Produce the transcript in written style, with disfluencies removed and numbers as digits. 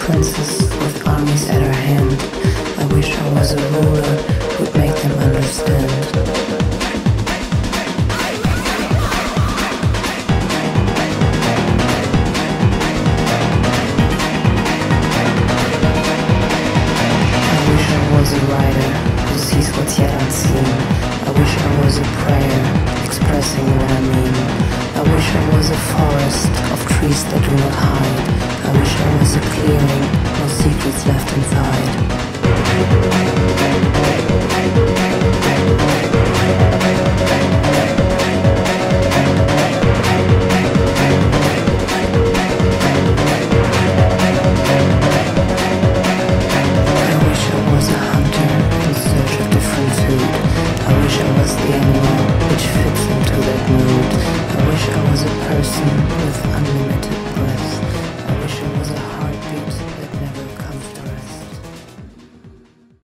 princess with armies at her hand. I wish I was a ruler who'd make them understand. I was a writer who sees what's yet unseen. I wish I was a prayer expressing what I mean. I wish I was a forest of trees that do not hide. I wish I was a clearing, no secrets left inside. The animal which fits into that mood. I wish I was a person with unlimited breath.